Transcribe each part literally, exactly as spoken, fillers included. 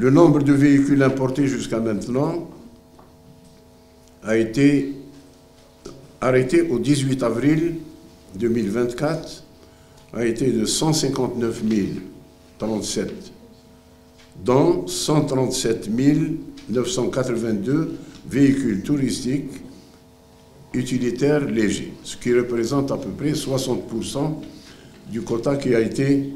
Le nombre de véhicules importés jusqu'à maintenant a été arrêté au dix-huit avril deux mille vingt-quatre, a été de cent cinquante-neuf mille trente-sept, dont cent trente-sept mille neuf cent quatre-vingt-deux véhicules touristiques utilitaires légers, ce qui représente à peu près soixante pour cent du quota qui a été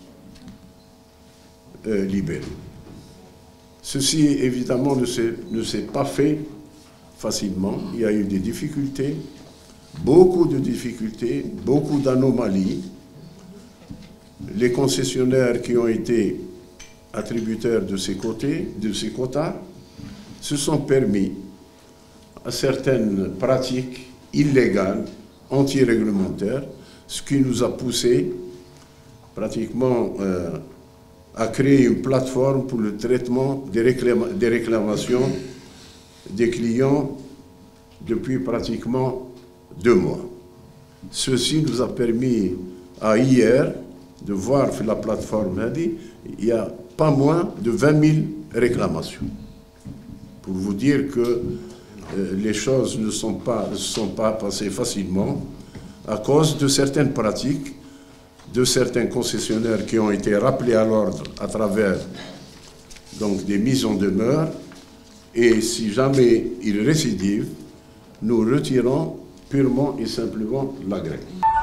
euh, libéré. Ceci, évidemment, ne s'est, ne s'est pas fait facilement. Il y a eu des difficultés, beaucoup de difficultés, beaucoup d'anomalies. Les concessionnaires qui ont été attributaires de ces, côtés, de ces quotas se sont permis à certaines pratiques illégales, anti-réglementaires, ce qui nous a poussé pratiquement euh, à créer une plateforme pour le traitement des, réclama des réclamations des clients depuis pratiquement deux mois. Ceci nous a permis à hier de voir sur la plateforme, il y a pas moins de vingt mille réclamations. Pour vous dire que euh, les choses ne sont pas, ne sont pas passées facilement à cause de certaines pratiques de certains concessionnaires qui ont été rappelés à l'ordre à travers donc, des mises en demeure. Et si jamais ils récidivent, nous retirons purement et simplement l'agrément.